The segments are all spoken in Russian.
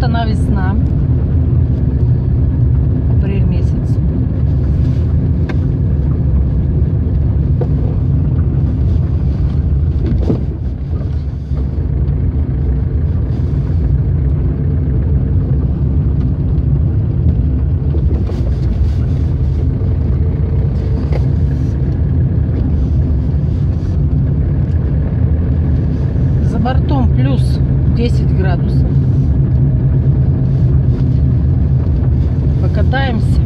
Вот она весна. Апрель месяц. За бортом плюс 10 градусов. Покатаемся.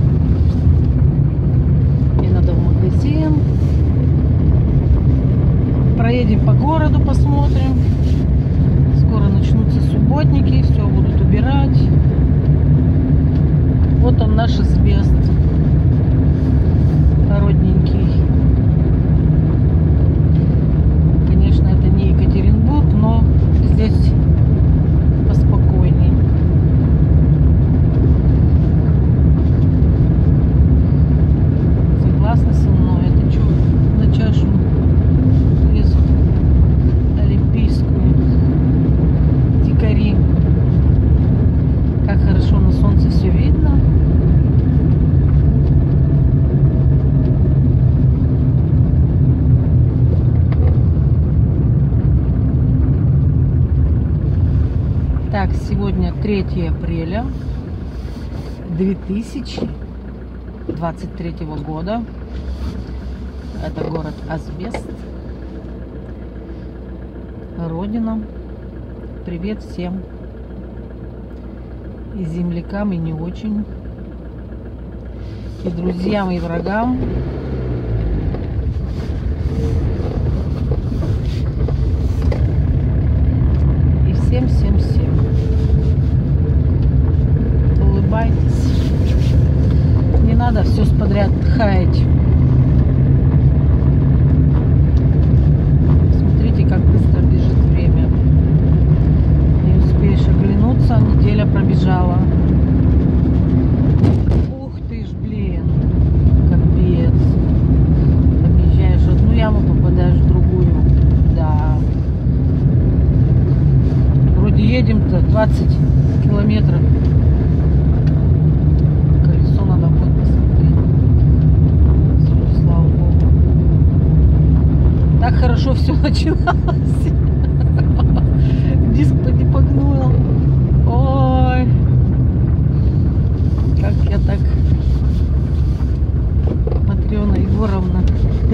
Мне надо в магазин. Проедем по городу, посмотрим. Скоро начнутся субботники, все будут убирать. Вот он, наш асбест. Родненький. Конечно, это не Екатеринбург, но здесь поспокойней. Согласны со мной? Это что, на чашу лезут олимпийскую? Дикари. Как хорошо на солнце все видно. Так, сегодня 3 апреля 2023 года. Это город Асбест. Родина. Привет всем. И землякам, и не очень. И друзьям, и врагам. И всем-всем-всем. Улыбайтесь. Не надо все подряд хаять. Смотрите, как быстро бежит время. Не успеешь оглянуться, неделя пробежала. Ух ты ж, блин. Капец. Объезжаешь одну яму, попадаешь в другую. Да. Вроде едем-то 20 километров. Так хорошо все начиналось. Диск погнул. Ой. Как я так. Матрена Егоровна.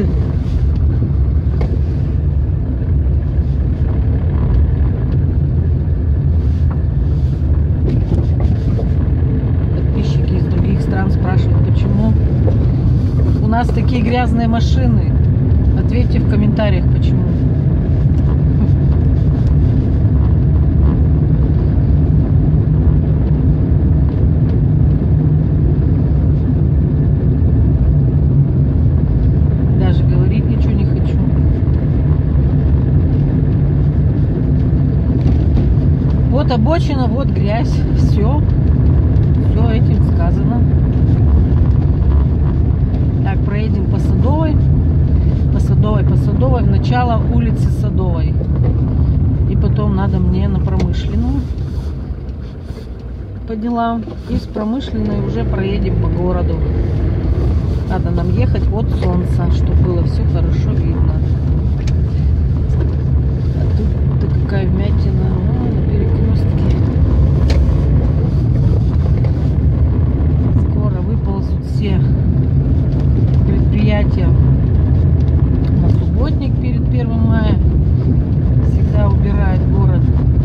Подписчики из других стран спрашивают, почему у нас такие грязные машины. Ответьте в комментариях, почему. Даже говорить ничего не хочу. Вот обочина, вот грязь. Все. Все этим сказано. Так, проедем по Садовой. По Садовой, в начало улицы Садовой. И потом надо мне на Промышленную по делам. И с Промышленной уже проедем по городу. Надо нам ехать от солнца, чтобы было все хорошо видно. А тут какая вмятина. На перекрестке. Скоро выползут все предприятия. Субботник перед 1 мая всегда убирает город.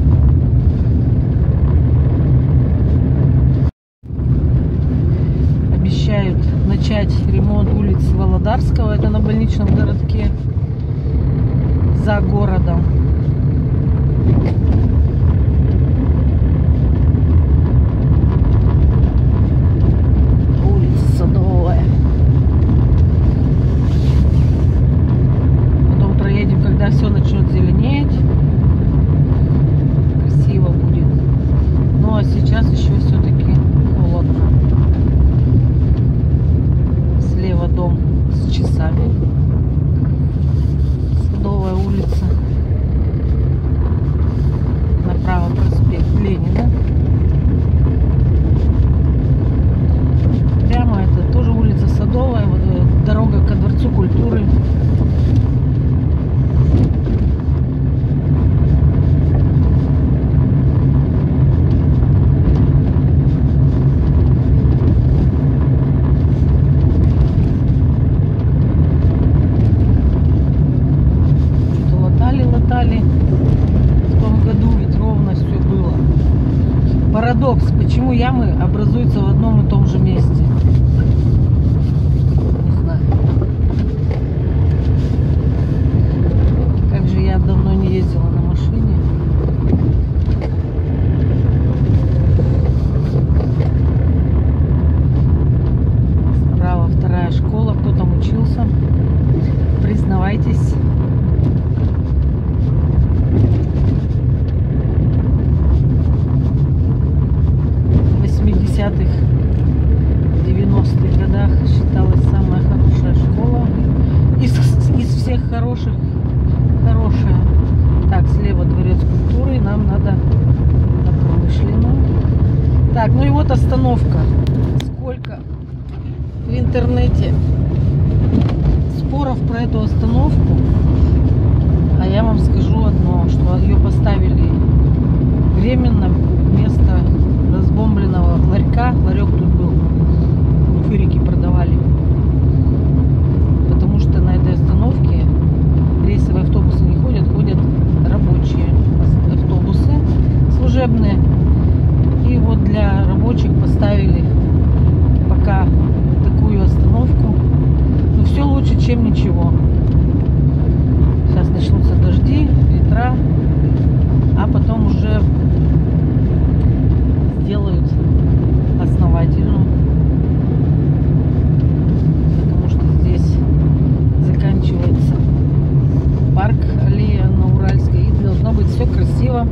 Обещают начать ремонт улиц Володарского, это на больничном городке, за городом. Улица Садовая. Когда все начнет зеленеть, красиво будет. Ну а сейчас еще все-таки холодно. Слева дом с часами. Садовая улица. продавали. В том году ведь ровно все было. Парадокс, почему ямы образуются в одном и том же месте. Не знаю. Как же я давно не ездила на машине. Справа вторая школа. Кто там учился? Признавайтесь. В 80-х, 90-х годах считалась самая хорошая школа. Из всех хороших хорошая. Так, слева дворец культуры. Нам надо на Промышленную. Так, ну и вот остановка. Сколько в интернете споров про эту остановку. А я вам скажу одно, что ее поставили временно вместо разбомбленного ларька. Ларек тут был. Фырики продавали. Потому что на этой остановке рейсовые автобусы не ходят, ходят рабочие автобусы служебные. И вот для рабочих поставили пока такую остановку. Но все лучше, чем ничего. Сейчас начнутся дожди, ветра, а потом уже сделают основательную. Потому что здесь заканчивается парк, аллея на Уральской. И должно быть все красиво.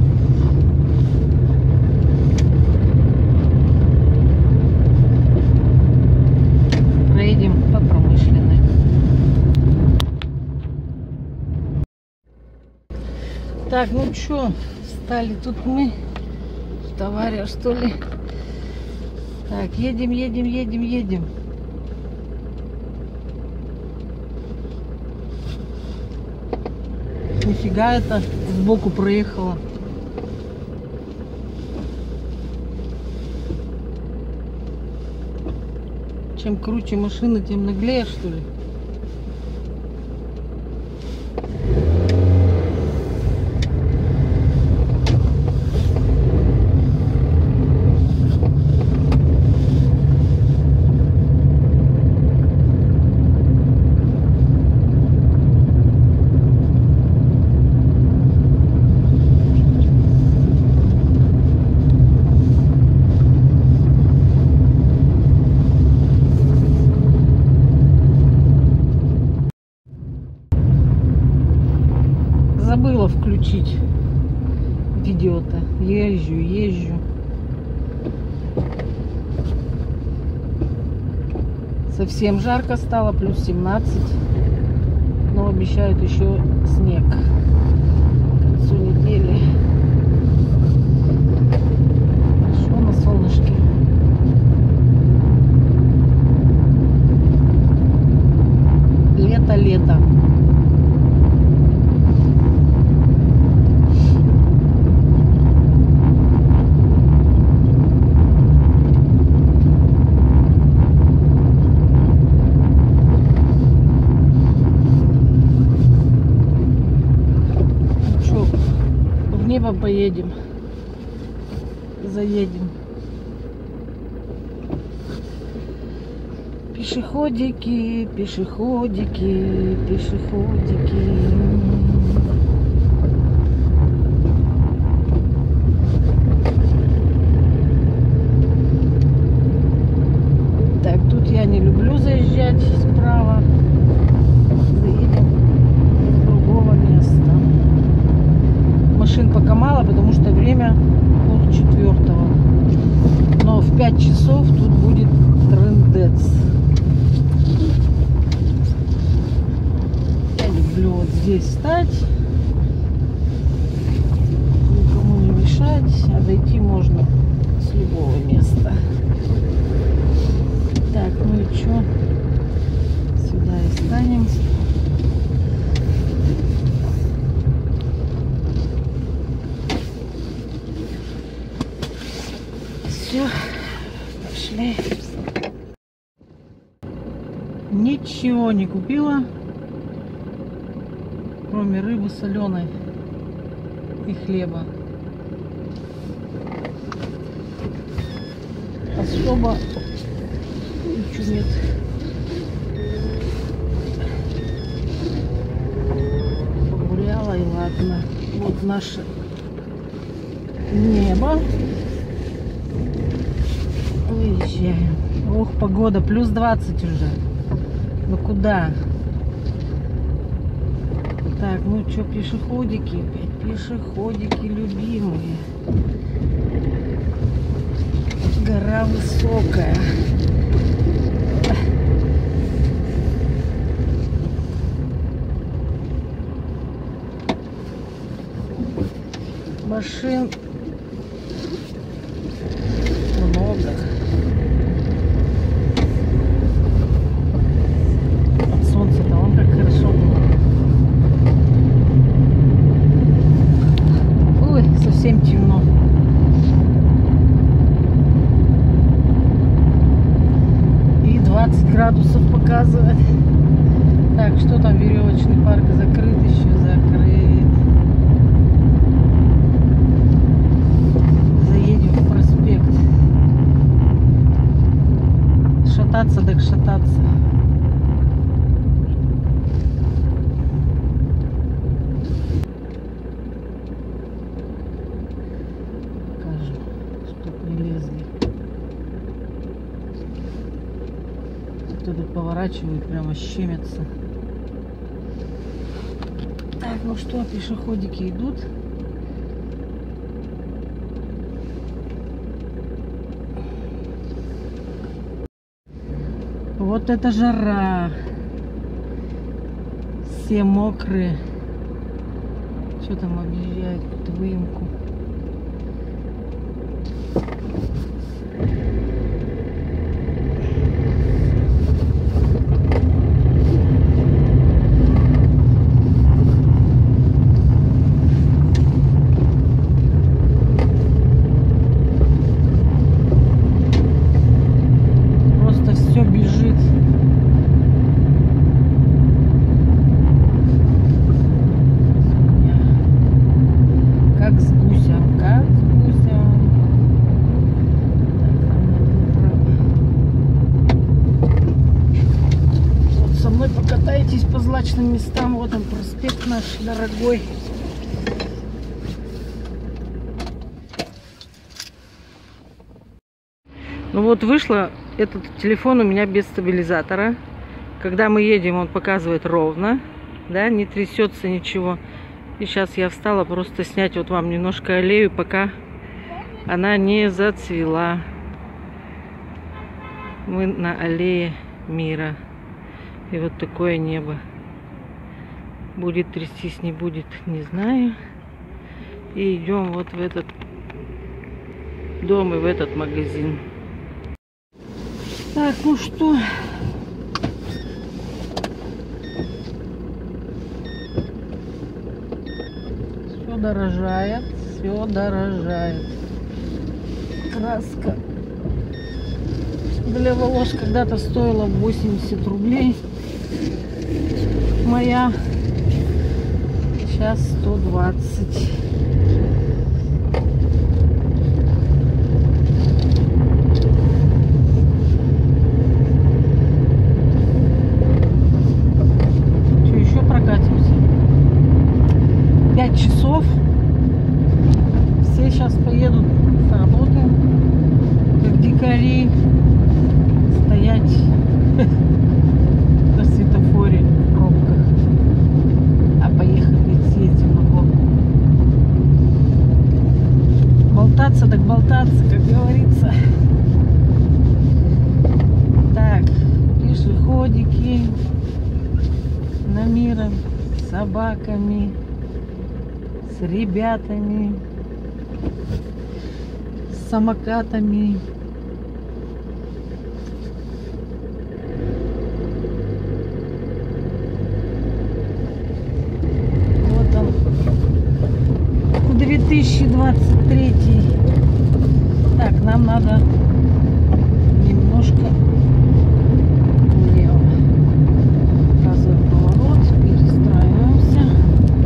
Проедем по Промышленной. Так, ну что, стали тут мы, товарищ, что ли? Так, едем. Нифига это сбоку проехала. Чем круче машина, тем наглее, что ли? Забыла включить видео-то. Езжу. Совсем жарко стало, плюс 17. Но обещают еще снег к концу недели. Хорошо на солнышке. Лето. Небо поедем, заедем. Пешеходики. Так, тут я не люблю заезжать справа. Заедем с другого места. Машин пока мало, потому что время 3:30. Но в 5 часов тут будет трындец. Я люблю вот здесь встать, никому не мешать, а дойти можно с любого места. Так, ну и что? Сюда и станем. Все, пошли. Ничего не купила, кроме рыбы соленой и хлеба. Особо ничего нет. Погуляла и ладно. Вот наше небо. Выезжаем. Ох, погода, плюс 20 уже. Ну куда? Так, ну что, пешеходики опять? Пешеходики любимые. Гора высокая. Машин много. От солнца-то он как хорошо было. Ой, совсем темно. И 20 градусов показывает. Так, что там, веревочный парк закрыт, еще закрыт. Шататься, так шататься. Покажу, чтоб не лезли. Кто тут поворачивает, прямо щемятся. Так, ну что, пешеходики идут. Вот это жара. Все мокрые. Что там объезжают? Какую-то выемку. Просто все бежит. Как с гусем, как с гусем. Вот со мной покатайтесь по злачным местам. Вот он, проспект наш дорогой. Ну вот вышло, этот телефон у меня без стабилизатора. Когда мы едем, он показывает ровно, да, не трясется ничего. И сейчас я встала просто снять вот вам немножко аллею, пока она не зацвела. Мы на аллее мира. И вот такое небо. Будет трястись, не будет, не знаю. И идем вот в этот дом и в этот магазин. Так, ну что? Все дорожает, все дорожает. Краска для волос когда-то стоила 80 рублей. Моя сейчас 120. Что, еще прокатимся? 5 часов. Все сейчас поедут с работы, как дикари, стоять на светофоре в пробках. А поехали, съездим на горку. Болтаться так болтаться, как говорится. Так, пешеходики на миром, с собаками, с ребятами, с самокатами. Вот он, 2023. Так, нам надо немножко влево. Показываем поворот, перестраиваемся.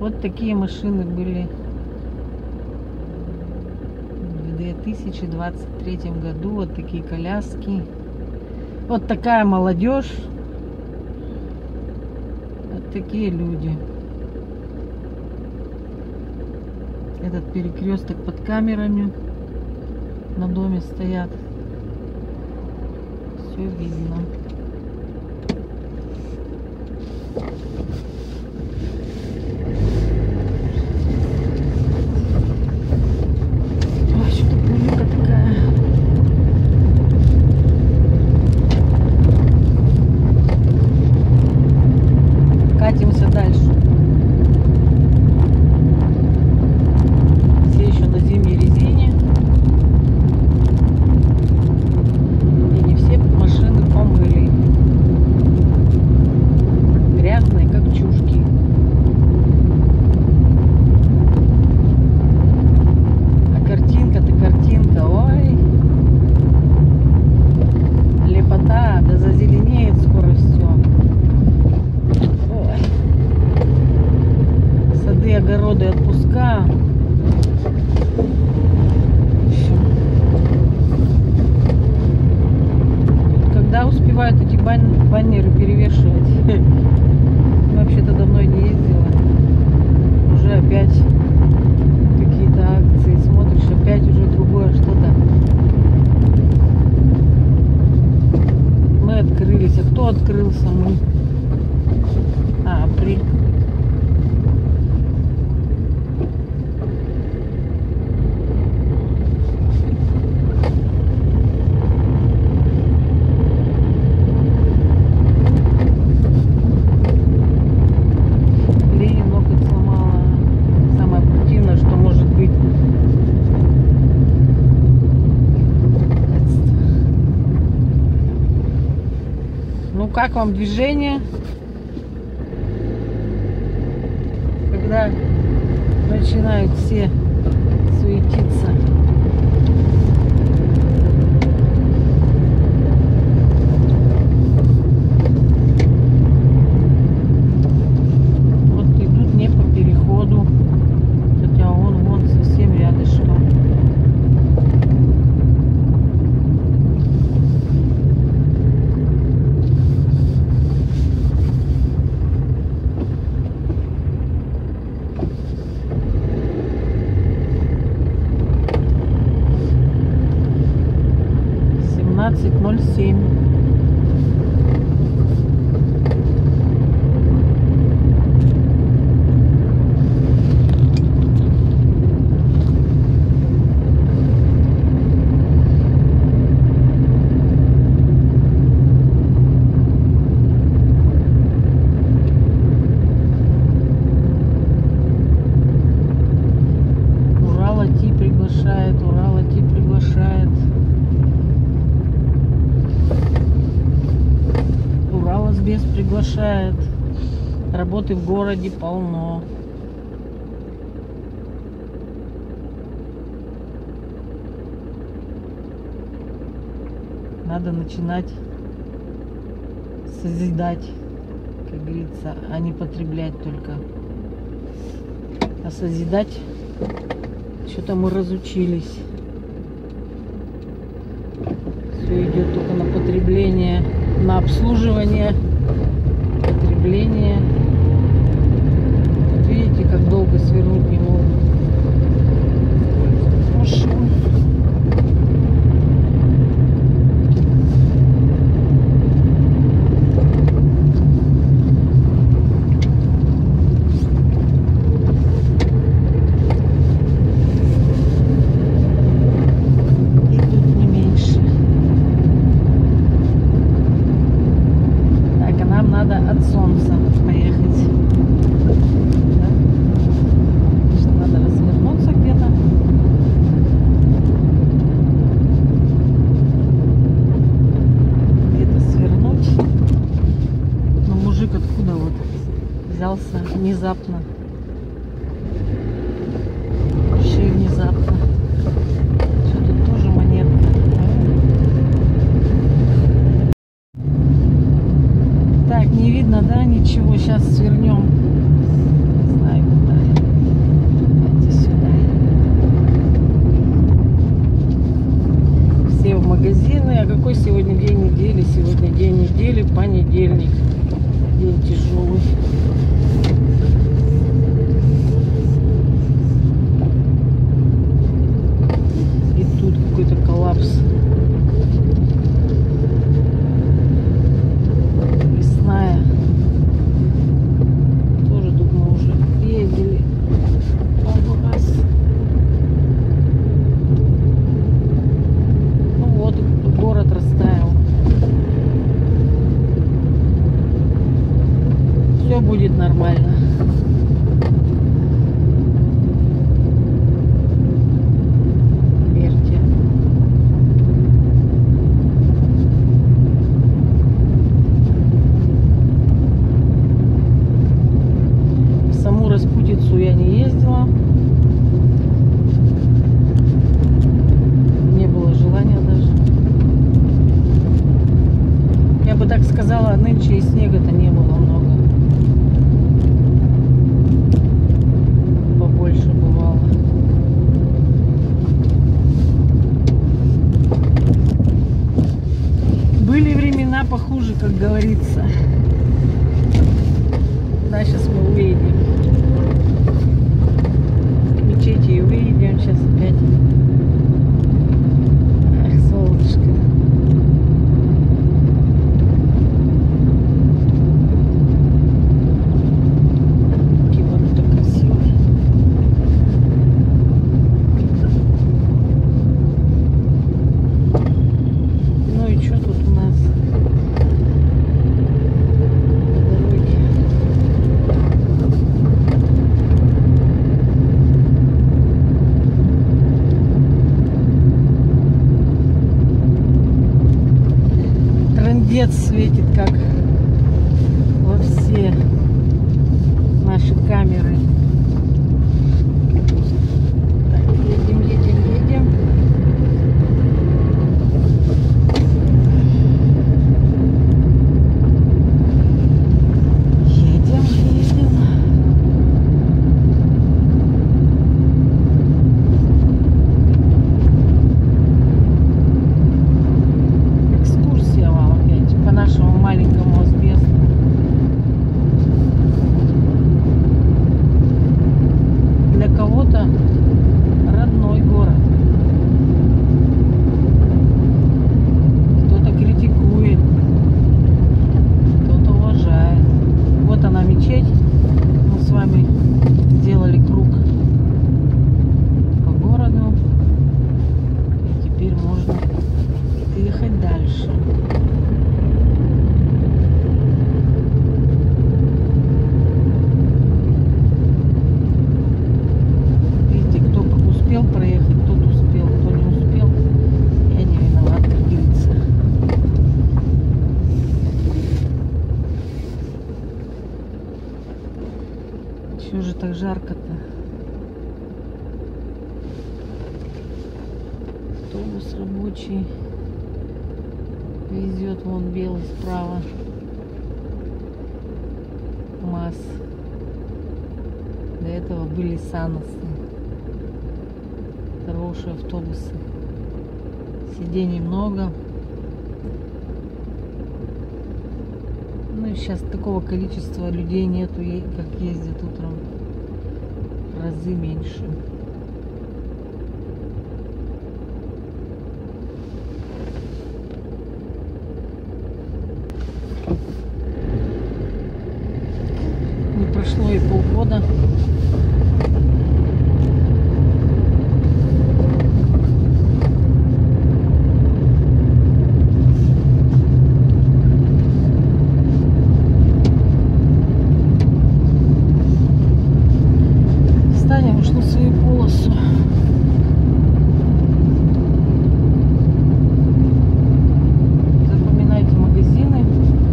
Вот такие машины были в 2023 году. Вот такие коляски. Вот такая молодежь. Вот такие люди. Этот перекресток под камерами на доме стоят. Все видно. Ой, что-то пылька такая. Катимся дальше. Все еще на зимней резине. И не все машины помыли. Грязные, как чушки. А картинка-то картинка. Ой. Лепота. Да зазеленеет скоро все. Ой. Сады, огороды, отпуска. Когда успевают эти баннеры перевешивать? Вообще-то давно не ездила. Уже опять какие-то акции. Смотришь, опять уже другое что-то. Мы открылись. А кто открылся? Мы. Апрель. Ну как вам движение? Когда начинают все суетиться. Вот идут не по переходу, хотя вон совсем рядышком. .07. Урал-Ати приглашает, Урал-Ати приглашает. Уралсбес приглашает. Работы в городе полно. Надо начинать созидать, как говорится, а не потреблять только. А созидать что-то мы разучились. Все идет только на потребление, на обслуживание, потребление. Вот видите, как долго свернуть не могут. Машин. Надо от солнца поехать. Да? Что надо развернуться где-то. Где-то свернуть. Но мужик откуда вот взялся внезапно. Вообще внезапно. Что тут тоже монетка. Так, не видно, да, ничего. Сейчас свернем. Не знаю, куда. А какой сегодня день недели? Сегодня день недели, понедельник. День тяжелый. И тут какой-то коллапс. Лесная. Тоже тут мы уже ездили. Раз. Ну вот, город растаял. Все будет нормально. Верьте. В саму Распутицу я не ездила. Не было желания даже. Я бы так сказала, нынче и снега-то не было много. Побольше бывало. Были времена похуже, как говорится. Да, сейчас мы выйдем. К мечети и выйдем сейчас опять. Ах, солнышко. Киван-то красивый. Ну и что тут у нас? Трындец светит, как во все наши камеры. Так, едем, едем, едем. Едем, едем. Экскурсия вам опять по нашему маленькому Азбесту. Для кого-то родной город. Кто-то критикует, кто-то уважает. Вот она мечеть. Мы с вами сделали круг по городу. И теперь можно ехать дальше. Видите, кто успел проехать, тот успел, кто не успел, я не виноват, как говорится. Чего же так жарко-то? Автобус рабочий везет, вон белый справа. МАЗ. До этого были Саносы. Хорошие автобусы. Сидений много. Ну и сейчас такого количества людей нету, как ездят утром. В разы меньше. Не прошло и полгода. Станем уж на свою полосу. Запоминайте магазины.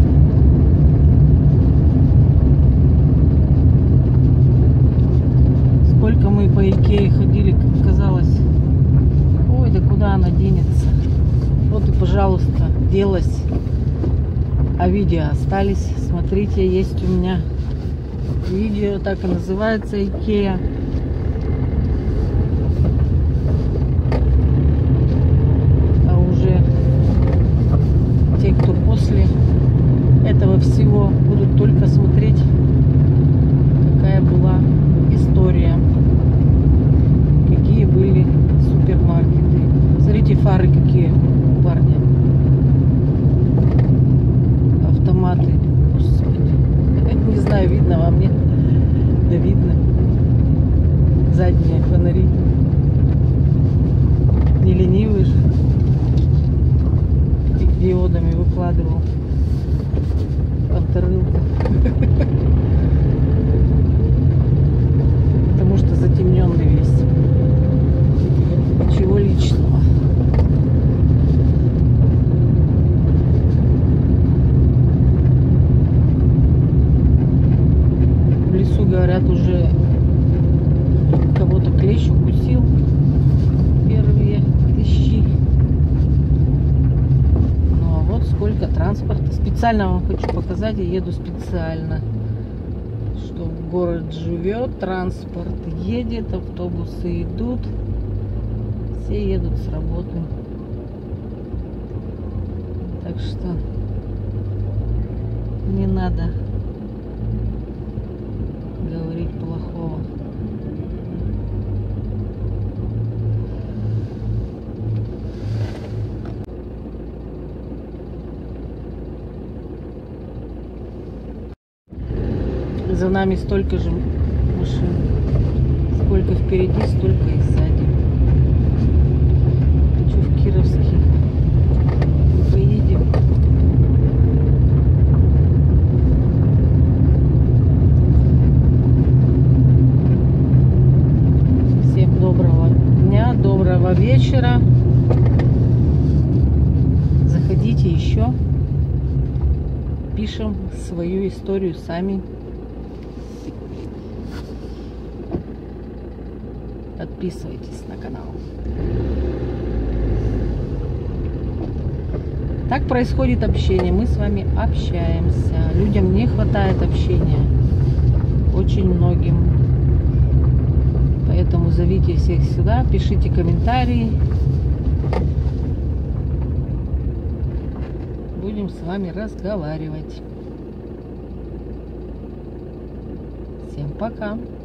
Сколько мы по Икее ходили, как казалось. Ой, да куда она денется? Вот и, пожалуйста, делась. А видео остались. Смотрите, есть у меня видео, так и называется, Икея. А уже скриншотами выкладывал. Авторылка. Потому что затемненный весь. Ничего личного. В лесу, говорят, уже кого-то клещ укусил. Первые клещи. Ну а вот сколько транспорта. Специально вам хочу показать. Я еду специально. Что город живет, транспорт едет, автобусы идут. Все едут с работы. Так что не надо говорить плохого. За нами столько же машин. Сколько впереди, столько и сзади. Хочу в Кировский. Поедем. Всем доброго дня, доброго вечера. Заходите еще. Пишем свою историю сами. Подписывайтесь на канал. Так происходит общение. Мы с вами общаемся. Людям не хватает общения. Очень многим. Поэтому зовите всех сюда, пишите комментарии. Будем с вами разговаривать. Всем пока.